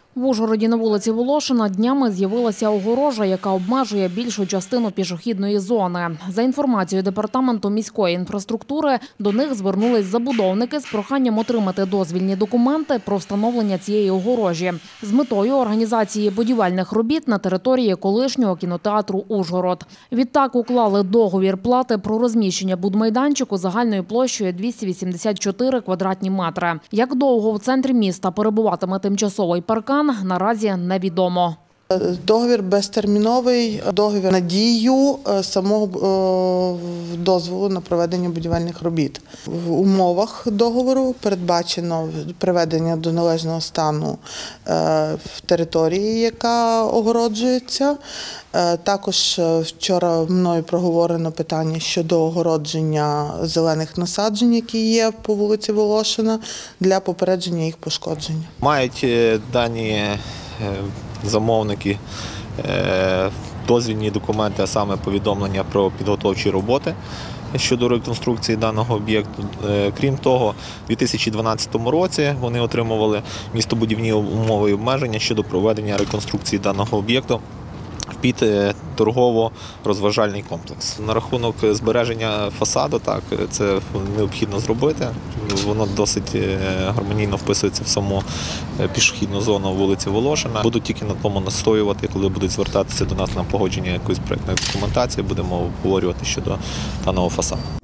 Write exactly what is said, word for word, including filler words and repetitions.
В Ужгороді на вулиці Волошина днями з'явилася огорожа, яка обмежує більшу частину пішохідної зони. За інформацією Департаменту міської інфраструктури, до них звернулись забудовники з проханням отримати дозвільні документи про встановлення цієї огорожі з метою організації будівельних робіт на території колишнього кінотеатру «Ужгород». Відтак уклали договір плати про розміщення будмайданчику загальною площею двісті вісімдесят чотири квадратні метри. Як довго в центрі міста перебуватиме тимчасовий паркан, наразі невідомо. Договір безтерміновий, договір на дію самого дозволу на проведення будівельних робіт. В умовах договору передбачено приведення до належного стану в території, яка огороджується. Також вчора мною проговорено питання щодо огородження зелених насаджень, які є по вулиці Волошина, для попередження їх пошкодження. Мають дані замовники дозвільні документи, а саме повідомлення про підготовчі роботи щодо реконструкції даного об'єкту. Крім того, у дві тисячі дванадцятому році вони отримували містобудівні умови і обмеження щодо проведення реконструкції даного об'єкту під торгово-розважальний комплекс. На рахунок збереження фасаду, так, це необхідно зробити. Воно досить гармонійно вписується в саму пішохідну зону вулиці Волошина. Будуть тільки на тому настоювати, коли будуть звертатися до нас на погодження якоїсь проєктної документації, будемо обговорювати щодо даного фасаду.